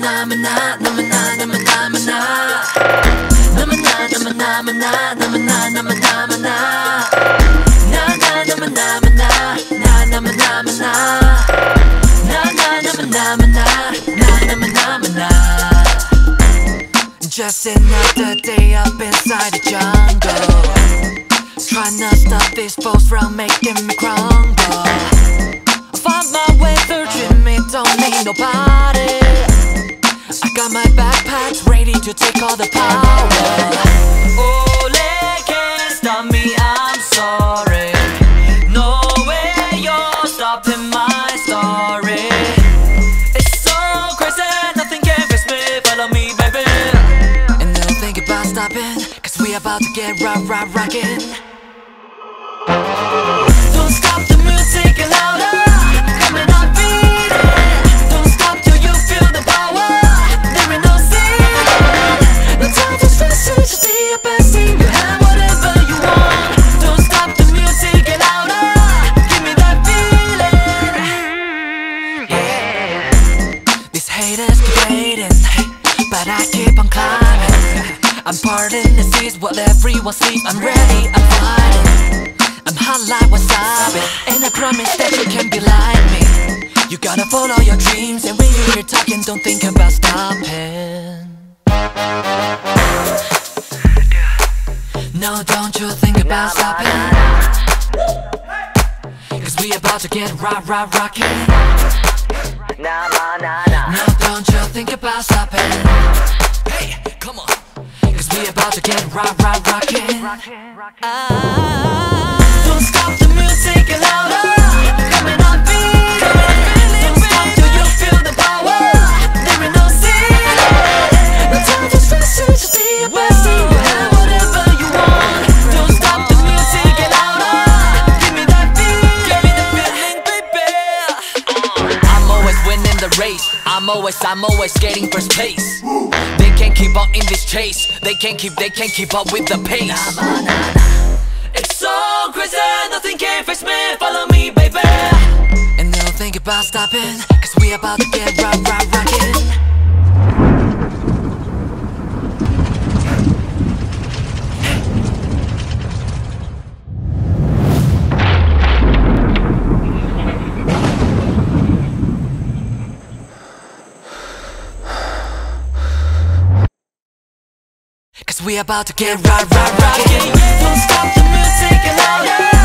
Just another day up inside the jungle, trying to stop these foes from making me crumble. I find my way through Jimmy, don't need nobody. I got my backpacks ready to take all the power. Oh, they can't stop me, I'm sorry. No way you're stopping my story. It's so crazy, nothing can fix me. Follow me, baby. And don't think about stopping, cause we about to get rockin'. Don't stop the music, get louder. Come and I beat it. Don't stop till you feel the power. There ain't no ceiling. No time for stress, just be your best thing. You have whatever you want. Don't stop the music, get louder. Give me that feeling. Yeah. These haters keep hating, but I keep on climbing. I'm parting the seas while everyone sleeps. I'm ready, I'm fighting. I'm hot like wasabi, and I promise that you can be like me. You gotta follow your dreams, and when you hear talking, don't think about stopping. No, don't you think about stopping, cause we about to get rockin'. No, don't you think about stopping. Hey, come on, cause we about to get rockin'. Don't stop the music, get louder. Come and I beat it. Don't stop till you feel the power. There ain't no ceiling. No time for stress, just be your best thing. You have whatever you want. Don't stop the music, get louder. Give me that feeling, baby. I'm always winning the race. I'm always getting first place. They can't keep up in this chase. They can't keep up with the pace. It's so crazy, nothing can fix me. Follow me, baby. And don't think about stopping, cause we about to get rockin'. Cause we about to get rockin'. Don't stop the music, get louder.